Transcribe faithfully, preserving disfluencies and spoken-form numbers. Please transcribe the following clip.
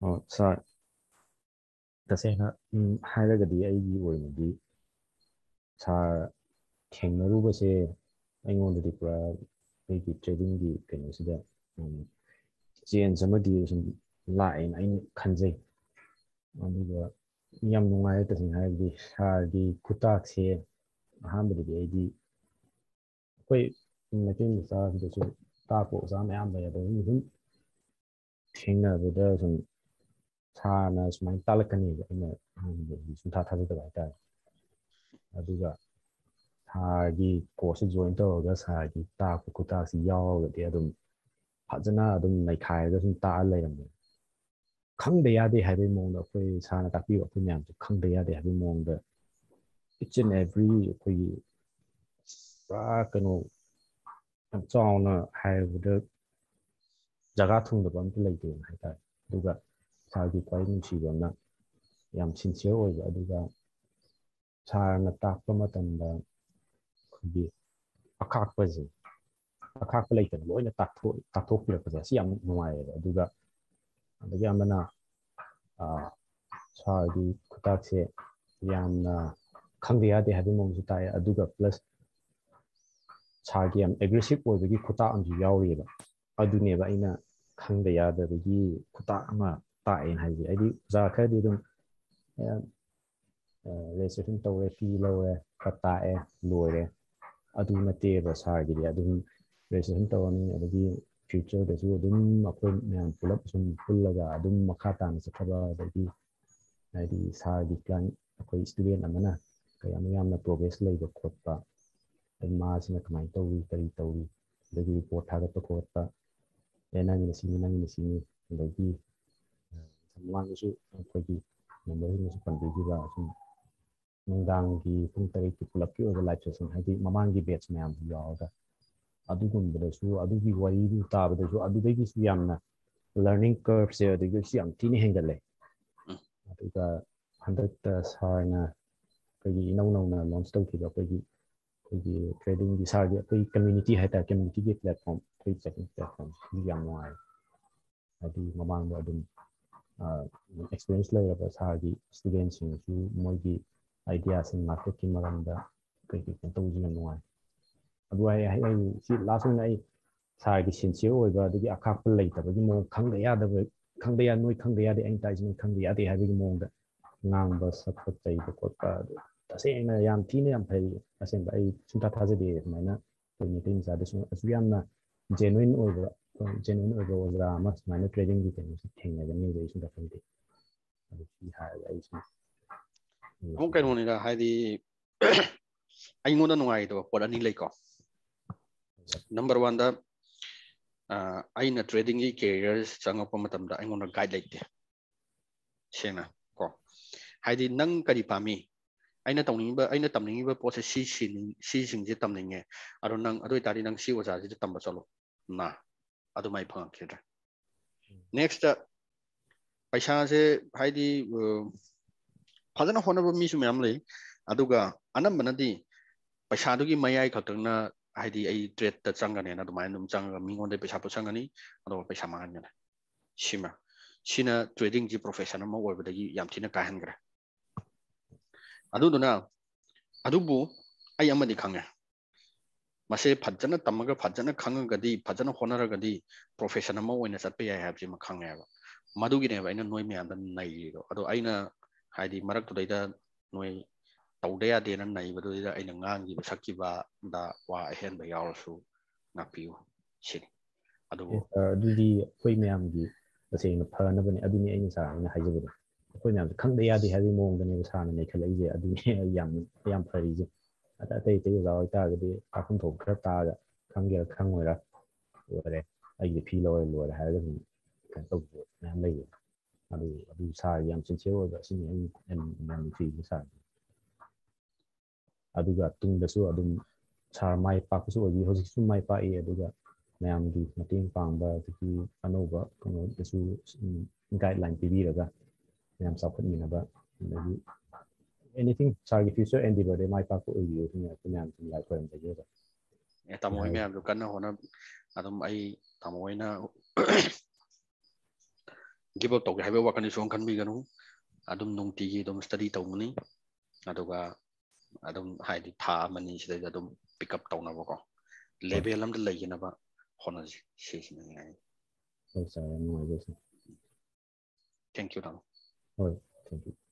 ꯑꯣ ꯁꯥꯔ ꯇꯁꯦꯡꯅ ꯍꯥꯏꯔꯒꯗꯤ ꯑꯩꯒꯤ ꯑꯣꯏꯅꯗꯤ ꯁꯥꯔ ꯊꯦꯡꯅꯔꯨꯕꯁꯦ ꯑꯩꯉꯣꯟꯗꯗꯤ ꯄꯨꯔꯥ ꯑꯩꯒꯤ ꯇ꯭ꯔꯦꯗꯤꯡꯒꯤ ꯀꯩꯅꯣꯁꯤꯗ ꯆꯦꯟꯖ ꯑꯃꯗꯤ ꯁꯨꯝ ꯂꯥꯛꯑꯦꯅ ꯑꯩꯅ ꯈꯟꯖꯩ ꯑꯗꯨꯒ ꯌꯥꯝ ꯅꯨꯡꯉꯥꯏꯔꯦ ꯇꯁꯦꯡꯅ ꯍꯥꯏꯔꯒꯗꯤ ꯁꯥꯔꯒꯤ ꯈꯨꯇꯥꯛꯁꯦ ꯑꯍꯥꯟꯕꯗꯗꯤ ꯑꯩꯗꯤ ꯑꯩꯈꯣꯏ ꯃꯩꯇꯩ ꯃꯆꯥꯁꯤꯗꯁꯨ ꯇꯥꯛꯄ ꯑꯣꯖꯥ ꯃꯌꯥꯝ ꯂꯩ ꯑꯗꯣ ꯑꯗꯨꯝ ꯊꯦꯡꯅꯕꯗ ꯁꯨꯝ ꯁꯥꯔꯅ ꯁꯨꯃꯥꯏꯅ ꯇꯥꯛꯂꯛꯀꯅꯤꯕ ꯑꯩꯅ ꯑꯍꯥꯟꯕꯗꯗꯤ ꯁꯨꯡꯊꯥ ꯊꯥꯖꯗꯕ ꯍꯥꯏꯇꯥꯔꯦ ꯑꯗꯨꯒ ꯁꯥꯔꯒꯤ ꯀꯣꯔꯁꯁꯤ ꯖꯣꯏꯟ ꯇꯧꯔꯒ ꯁꯥꯔꯒꯤ ꯇꯥꯛꯄ ꯈꯨꯇꯥꯛꯁꯤ ꯌꯥꯎꯔꯒꯗꯤ ꯑꯗꯨꯝ ꯐꯖꯅ ꯑꯗꯨꯝ ꯅꯩꯈꯥꯏꯔꯒ ꯁꯨꯝ ꯇꯥꯛꯑ ꯂꯩꯔꯝꯃꯦ ꯈꯪꯗ ꯌꯥꯗꯦ ꯍꯥꯏꯕꯒꯤ ꯃꯑꯣꯡꯗ ꯑꯩꯈꯣꯏ ꯁꯥꯔꯅ ꯇꯥꯛꯄꯤꯕ ꯑꯩꯈꯣꯏ ꯃꯌꯥꯝꯁꯨ ꯈꯪꯗ ꯌꯥꯗꯦ ꯍꯥꯏꯕꯒꯤ ꯃꯑꯣꯡꯗ ꯏꯠꯁ ꯑꯦꯟ ꯑꯦꯚ꯭ꯔꯤ ꯑꯩꯈꯣꯏꯒꯤ ꯄꯨꯔꯥ ꯀꯩꯅꯣ ꯌꯥꯝ ꯆꯥꯎꯅ ꯍꯥꯏꯔꯕꯗ ꯖꯒꯥ ꯊꯨꯡꯗꯕ ꯑꯝꯇ ꯂꯩꯇꯦꯅ ꯍꯥꯏꯇꯥꯔꯦ ꯑꯗꯨꯒ ꯁꯥꯔꯒꯤ ꯈ꯭ꯋꯥꯏ ꯅꯨꯡꯁꯤꯕ ꯑꯃꯅ ꯌꯥꯝ ꯁꯤꯟꯁꯤꯌꯔ ꯑꯣꯏꯕ ꯑꯗꯨꯒ ꯁꯥꯔꯅ ꯇꯥꯛꯄ ꯃꯇꯝꯗ ꯑꯩꯈꯣꯏꯒꯤ ꯑꯀꯥꯛꯄꯁꯦ ꯑꯀꯥꯛꯄ ꯂꯩꯇꯅ ꯂꯣꯏꯅ ꯇꯥꯛꯊꯣꯛꯄꯤꯔꯛꯄꯁꯦ ꯑꯁꯤ ꯌꯥꯝ ꯅꯨꯡꯉꯥꯏꯌꯦꯕ ꯑꯗꯨꯒ ꯑꯗꯒꯤ ꯑꯃꯅ ꯁꯥꯔꯒꯤ ꯈꯨꯇꯥꯛꯁꯦ ꯌꯥꯝꯅ ꯈꯪꯗ ꯌꯥꯗꯦ ꯍꯥꯏꯕꯒꯤ ꯃꯑꯣꯡꯁꯨ ꯇꯥꯛꯑꯦ ꯑꯗꯨꯒ ꯄ꯭ꯂꯁ ꯁꯥꯔꯒꯤ ꯌꯥꯝ ꯑꯦꯒ꯭ꯔꯦꯁꯤꯞ ꯑꯣꯏꯕꯒꯤ ꯈꯨꯇꯥꯛ ꯑꯃꯁꯨ ꯌꯥꯎꯔꯤꯑꯕ ꯑꯗꯨꯅꯦꯕ ꯑꯩꯅ ꯈꯪꯗ ꯌꯥꯗꯕꯒꯤ ꯈꯨꯇꯥꯛ ꯑꯃ ꯇꯥꯛꯑꯦꯅ ꯍꯥꯏꯁꯦ ꯍꯥꯏꯗꯤ ꯑꯣꯖꯥ ꯈꯔꯗꯤ ꯑꯗꯨꯝ ꯔꯦꯖꯤꯁꯇ꯭ꯔꯦꯁꯟ ꯇꯧꯔꯦ ꯐꯤ ꯂꯧꯔꯦ ꯈꯔ ꯇꯥꯛꯑꯦ ꯂꯣꯏꯔꯦ ꯑꯗꯨ ꯅꯠꯇꯦꯕ ꯁꯥꯔꯒꯤꯗꯤ ꯑꯗꯨꯝ ꯔꯦꯖꯤꯁꯇ꯭ꯔꯦꯁꯟ ꯇꯧꯔꯅꯤ ꯑꯗꯒꯤ ꯐ꯭ꯌꯨꯆꯔꯗꯁꯨ ꯑꯗꯨꯝ ꯑꯩꯈꯣꯏ ꯃꯌꯥꯝ ꯄꯨꯂꯞ ꯁꯨꯝ ꯄꯨꯜꯂꯒ ꯑꯗꯨꯝ ꯃꯈꯥ ꯇꯥꯅ ꯆꯠꯊꯕ ꯑꯗꯒꯤ ꯍꯥꯏꯗꯤ ꯁꯥꯔꯒꯤ ꯀ꯭ꯂꯥꯏꯟ ꯑꯩꯈꯣꯏ ꯏꯁꯇꯨꯗꯦꯟ ꯑꯃꯅ ꯀꯌꯥꯃꯨꯛ ꯌꯥꯝꯅ ꯄ꯭ꯔꯣꯒ꯭ꯔꯦꯁ ꯂꯩꯕ ꯈꯣꯠꯄ ꯑꯗꯩ ꯃꯥꯁꯤꯅ ꯀꯃꯥꯏꯅ ꯇꯧꯋꯤ ꯀꯔꯤ ꯇꯧꯋꯤ ꯑꯗꯒꯤ ꯔꯤꯄꯣꯔꯠ ꯊꯥꯒꯠꯄ ꯈꯣꯠꯄ ꯑꯦ ꯅꯪꯒꯤꯅ ꯁꯤꯅꯤ ꯅꯪꯒꯤꯅ ꯁꯤꯅꯤ ꯑꯗꯒꯤ ꯃꯃꯥꯡꯗꯁꯨ ꯑꯩꯈꯣꯏꯒꯤ ꯃꯦꯝꯕꯔꯁꯤꯡꯅꯁꯨ ꯄꯟꯕꯤꯈꯤꯕ ꯑꯁꯨꯝ ꯅꯨꯡꯗꯥꯡꯒꯤ ꯄꯨꯡ ꯇꯔꯦꯠꯀꯤ ꯄꯨꯂꯞꯀꯤ ꯑꯣꯏꯕ ꯂꯥꯏꯚ ꯁꯦꯁꯟ ꯍꯥꯏꯗꯤ ꯃꯃꯥꯡꯒꯤ ꯕꯦꯠꯁ ꯃꯌꯥꯝꯁꯨ ꯌꯥꯎꯔꯒ ꯑꯗꯨꯒꯨꯝꯕꯗꯁꯨ ꯑꯗꯨꯒꯤ ꯋꯥꯔꯤꯗꯨ ꯇꯥꯕꯗꯁꯨ ꯑꯗꯨꯗꯒꯤꯁꯨ ꯌꯥꯝꯅ ꯂꯔꯅꯤꯡ ꯀꯔꯞꯁꯦ ꯑꯗꯒꯤꯁꯨ ꯌꯥꯝ ꯊꯤꯅ ꯍꯦꯟꯒꯠꯂꯦ ꯑꯗꯨꯒ ꯍꯟꯗꯛꯇ ꯁꯥꯔꯅ ꯑꯩꯈꯣꯏꯒꯤ ꯏꯅꯧ ꯅꯧꯅ ꯂꯣꯟꯆ ꯇꯧꯈꯤꯕ ꯑꯩꯈꯣꯏꯒꯤ ꯑꯩꯈꯣꯏꯒꯤ ꯇ꯭ꯔꯦꯗꯤꯡꯒꯤ ꯁꯥꯔꯒꯤ ꯑꯩꯈꯣꯏ ꯀꯝꯃ꯭ꯌꯨꯅꯤꯇꯤ ꯍꯥꯏꯇꯥꯔꯦ ꯀꯝꯃ꯭ꯌꯨꯅꯤꯇꯤꯒꯤ ꯄ꯭ꯂꯦꯠꯐꯣꯝ ꯑꯩꯈꯣꯏ ꯆꯠꯄ ꯄ꯭ꯂꯦꯠꯐꯣꯝ ꯁꯤ ꯌꯥꯝ ꯅꯨꯡꯉꯥꯏ ꯍꯥꯏꯗꯤ ꯃꯃꯥꯡꯗ ꯑꯗꯨꯝ ꯑꯦꯛꯁꯄꯤꯔꯤꯌꯦꯟꯁ ꯂꯩꯔꯕ ꯁꯥꯔꯒꯤ ꯏꯁꯇꯨꯗꯦꯟꯁꯤꯡꯁꯨ ꯃꯣꯏꯒꯤ ꯑꯥꯏꯗꯤꯌꯥꯁꯤꯡ ꯃꯥꯔꯀꯦꯠꯀꯤ ꯃꯔꯝꯗ ꯀꯩ ꯀꯩ ꯀꯩꯅꯣ ꯇꯧꯕꯁꯨ ꯌꯥꯝ ꯅꯨꯡꯉꯥꯏ ꯑꯗꯨ ꯑꯩ ꯑꯩ ꯁꯤ ꯂꯥꯁ ꯑꯣꯏꯅ ꯑꯩ ꯁꯥꯔꯒꯤ ꯁꯤꯟꯁꯤꯌꯔ ꯑꯣꯏꯕ ꯑꯗꯒꯤ ꯑꯀꯥꯛꯄ ꯂꯩꯇꯕꯒꯤ ꯃꯑꯣꯡ ꯈꯪꯗ ꯌꯥꯗꯕ ꯈꯪꯗ ꯌꯥ ꯅꯣꯏ ꯈꯪꯗ ꯌꯥꯗꯦ ꯑꯩꯅ ꯇꯥꯏꯁꯤ ꯅꯣꯏ ꯈꯪꯗ ꯌꯥꯗꯦ ꯍꯥꯏꯕꯒꯤ ꯃꯑꯣꯡꯗ ꯉꯥꯡꯕ ꯁꯛꯄ ꯆꯩꯕ ꯈꯣꯠꯄ ꯑꯗꯨ ꯇꯁꯦꯡꯅ ꯌꯥꯝ ꯊꯤꯅ ꯌꯥꯝ ꯐꯩ ꯑꯁꯦꯡꯕ ꯑꯩ ꯁꯨꯡꯊꯥ ꯊꯥꯖꯗꯦ ꯑꯗꯨꯃꯥꯏꯅ ꯑꯩꯈꯣꯏ ꯃꯩꯇꯩ ꯃꯆꯥꯗꯁꯨ ꯑꯁꯨꯛ ꯌꯥꯝꯅ ꯖꯦꯅꯨꯏꯟ ꯑꯣꯏꯕ ꯖꯦꯅꯨꯏꯟ ꯑꯣꯏꯕ ꯑꯣꯖꯥ ꯑꯃ ꯁꯨꯃꯥꯏꯅ ꯇ꯭ꯔꯦꯗꯤꯡꯒꯤ ꯀꯩꯅꯣꯁꯤ ꯊꯦꯡꯅꯒꯅꯤꯕ ꯑꯩ ꯁꯨꯡꯊꯥ ꯈꯪꯗꯦ ꯑꯗꯨ ꯁꯤ ꯍꯥꯏꯔꯒ ꯑꯩ ꯁꯨꯝ ꯑꯃꯨꯛ ꯀꯩꯅꯣꯅꯤꯗ ꯍꯥꯏꯗꯤ ꯑꯩꯉꯣꯟꯗ ꯅꯨꯡꯉꯥꯏꯇꯕ ꯄꯣꯠ ꯑꯅꯤ ꯂꯩꯀꯣ ꯅꯝꯕꯔ ꯋꯥꯟꯗ ꯑꯩꯅ ꯇ꯭ꯔꯦꯗꯤꯡꯒꯤ ꯀꯦꯔꯤꯌꯔ ꯆꯪꯉꯛꯄ ꯃꯇꯝꯗ ꯑꯩꯉꯣꯟꯗ ꯒꯥꯏꯗ ꯂꯩꯇꯦ ꯁꯦꯡꯅ ꯀꯣ ꯍꯥꯏꯗꯤ ꯅꯪ ꯀꯔꯤ ꯄꯥꯝꯃꯤ ꯑꯩꯅ ꯇꯧꯅꯤꯡꯉꯤꯕ ꯑꯩꯅ ꯇꯝꯅꯤꯡꯉꯤꯕ ꯄꯣꯠꯁꯦ ꯁꯤ ꯁꯤꯁꯤꯡꯁꯦ ꯇꯝꯅꯤꯡꯉꯦ ꯑꯗꯣ ꯅꯪ ꯑꯗꯨ ꯑꯣꯏꯇꯥꯔꯗꯤ ꯅꯪ ꯁꯤ ꯑꯣꯖꯥꯁꯤꯗ ꯇꯝꯕ ꯆꯠꯂꯣ ꯅ ꯑꯗꯨꯃꯥꯏꯅ ꯐꯪꯉꯛꯈꯤꯗ꯭ꯔꯦ ꯅꯦꯛꯁꯇ ꯄꯩꯁꯥꯁꯦ ꯍꯥꯏꯗꯤ ꯐꯖꯅ ꯍꯣꯠꯅꯕ ꯃꯤꯁꯨ ꯃꯌꯥꯝ ꯂꯩ ꯑꯗꯨꯒ ꯑꯅꯝꯕꯅꯗꯤ ꯄꯩꯁꯥꯗꯨꯒꯤ ꯃꯌꯥꯏ ꯈꯛꯇꯪꯅ ꯍꯥꯏꯗꯤ ꯑꯩ ꯇ꯭ꯔꯦꯠꯇ ꯆꯪꯒꯅꯦꯅ ꯑꯗꯨꯃꯥꯏꯅ ꯑꯗꯨꯝ ꯆꯪꯉꯒ ꯃꯤꯉꯣꯟꯗ ꯄꯩꯁꯥ ꯄꯨꯁꯟꯒꯅꯤ ꯑꯗꯨꯒ ꯄꯩꯁꯥ ꯃꯥꯡꯍꯟꯒꯅꯤ ꯁꯤꯃ ꯁꯤꯅ ꯇ꯭ꯔꯦꯗꯤꯡꯁꯤ ꯄ꯭ꯔꯣꯐꯦꯁꯟ ꯑꯃ ꯑꯣꯏꯕꯗꯒꯤ ꯌꯥꯝ ꯊꯤꯅ ꯀꯥꯏꯍꯟꯈ꯭ꯔꯦ ꯑꯗꯨꯗꯨꯅ ꯑꯗꯨꯕꯨ ꯑꯩ ꯑꯃꯗꯤ ꯈꯪꯉꯦ ꯃꯁꯦ ꯐꯖꯅ ꯇꯝꯃꯒ ꯐꯖꯅ ꯈꯪꯉꯒꯗꯤ ꯐꯖꯅ ꯍꯣꯠꯅꯔꯒꯗꯤ ꯄ꯭ꯔꯣꯐꯦꯁꯟ ꯑꯃ ꯑꯣꯏꯅ ꯆꯠꯄ ꯌꯥꯏ ꯍꯥꯏꯕꯁꯤꯃ ꯈꯪꯉꯦꯕ ꯃꯗꯨꯒꯤꯅꯦꯕ ꯑꯩꯅ ꯅꯣꯏ ꯃꯌꯥꯝꯗ ꯅꯩꯔꯤꯗꯣ ꯑꯗꯣ ꯑꯩꯅ ꯍꯥꯏꯗꯤ ꯃꯔꯛꯇꯨꯗꯩꯗ ꯅꯣꯏ ꯇꯧꯗ ꯌꯥꯗꯦꯅ ꯅꯩꯕꯗꯨꯗꯩꯗ ꯑꯩꯅ ꯉꯥꯡꯈꯤꯕ ꯁꯛꯈꯤꯕꯗ ꯋꯥ ꯑꯍꯦꯟꯕ ꯌꯥꯎꯔꯁꯨ ꯉꯥꯛꯄꯤꯌꯨ ꯁꯤꯅꯤ ꯑꯗꯨꯕꯨ ꯑꯗꯨꯗꯤ ꯑꯩꯈꯣꯏ ꯃꯌꯥꯝꯒꯤ ꯇꯁꯦꯡꯅ ꯐꯅꯕꯅꯦ ꯑꯗꯨꯅꯤ ꯑꯩꯅ ꯁꯥꯔ ꯑꯩꯅ ꯍꯥꯏꯖꯕꯗꯣ ꯑꯩꯈꯣꯏ ꯃꯌꯥꯝꯁꯦ ꯈꯪꯗ ꯌꯥꯗꯦ ꯍꯥꯏꯕꯒꯤ ꯃꯑꯣꯡꯗꯅꯦꯕ ꯁꯥꯔꯅ ꯅꯩꯈꯠꯂꯛꯏꯁꯦ ꯑꯗꯨꯅꯤ ꯑꯩ ꯌꯥꯝ ꯌꯥꯝ ꯐꯔꯤꯁꯦ ꯑꯗ ꯑꯇꯩ ꯑꯇꯩ ꯑꯣꯖꯥ ꯑꯣꯏꯇꯥꯔꯒꯗꯤ ꯇꯥꯛꯐꯝ ꯊꯣꯛꯄ ꯈꯔ ꯇꯥꯛꯑꯒ ꯈꯪꯒꯦꯔꯥ ꯈꯪꯉꯣꯏꯔꯥ ꯂꯣꯏꯔꯦ ꯑꯩꯒꯤ ꯐꯤ ꯂꯧꯔꯦ ꯂꯣꯏꯔꯦ ꯍꯥꯏꯔꯒ ꯑꯗꯨꯝ ꯀꯩꯅꯣ ꯇꯧꯕ ꯃꯌꯥꯝ ꯂꯩꯌꯦ ꯑꯗꯨ ꯑꯗꯨ ꯁꯥꯔ ꯌꯥꯝ ꯁꯤꯟꯁꯤꯌꯔ ꯑꯣꯏꯕ ꯑꯁꯤꯅꯤ ꯑꯩ ꯌꯥꯝ ꯅꯨꯡꯁꯤꯔꯤꯁꯦ ꯁꯥꯔ ꯑꯗꯨꯒ ꯇꯨꯡꯗꯁꯨ ꯑꯗꯨꯝ ꯁꯥꯔ ꯃꯥꯏ ꯄꯥꯛꯄꯁꯨ ꯑꯣꯏꯕꯤ ꯍꯧꯖꯤꯛꯁꯨ ꯃꯥꯏ ꯄꯥꯛꯏ ꯑꯗꯨꯒ ꯃꯌꯥꯝꯒꯤ ꯃꯇꯦꯡ ꯄꯥꯡꯕ ꯑꯗꯒꯤ ꯑꯅꯧꯕ ꯀꯩꯅꯣꯗꯁꯨ ꯒꯥꯏꯗꯂꯥꯏꯟ ꯄꯤꯕꯤꯔꯒ ꯃꯌꯥꯝ ꯆꯥꯎꯈꯠꯃꯤꯟꯅꯕ ꯑꯗꯒꯤ ꯑꯦꯅꯤꯊꯤꯡ ꯁꯥꯔꯒꯤ ꯐ꯭ꯌꯨꯆꯔ ꯑꯦꯟꯗꯤꯚꯔꯗ ꯃꯥꯏ ꯄꯥꯛꯄ ꯑꯣꯏꯕꯤꯌꯨ ꯁꯤꯅ ꯑꯩꯈꯣꯏ ꯃꯌꯥꯝ ꯁꯨꯝ ꯂꯥꯏ ꯈꯣꯏꯔꯝꯖꯒꯦꯕ ꯑꯦ ꯇꯥꯃꯣ ꯍꯣꯏ ꯃꯌꯥꯝꯁꯨ ꯀꯟꯅ ꯍꯣꯠꯅ ꯑꯗꯨꯝ ꯑꯩ ꯇꯥꯃꯣ ꯍꯣꯏꯅ ꯒꯤꯞ ꯑꯞ ꯇꯧꯒꯦ ꯍꯥꯏꯕ ꯋꯥꯈꯜꯗꯤ ꯁꯨꯝ ꯈꯟꯕꯤꯒꯅꯨ ꯑꯗꯨꯝ ꯅꯨꯡꯇꯤꯒꯤ ꯑꯗꯨꯝ ꯁ꯭ꯇꯗꯤ ꯇꯧꯒꯅꯤ ꯑꯗꯨꯒ ꯑꯗꯨꯝ ꯍꯥꯏꯗꯤ ꯊꯥ ꯑꯃꯅꯤ ꯁꯤꯗꯩꯗ ꯑꯗꯨꯝ ꯄꯤꯛ ꯑꯞ ꯇꯧꯅꯕꯀꯣ ꯍꯣꯏ ꯂꯦꯚꯦꯜ ꯑꯃꯗ ꯂꯩꯒꯅꯕ ꯍꯣꯠꯅꯁꯤ ꯁꯤꯁꯤꯅꯅꯤ ꯍꯥꯏ ꯍꯣꯏ ꯁꯥꯔ ꯌꯥꯝ ꯅꯨꯡꯉꯥꯏꯖꯩ ꯁꯥꯔ ꯊꯦꯡꯛ ꯌꯨ ꯇꯥꯃꯣ ꯍꯣꯏ ꯊꯦꯡꯛ ꯌꯨ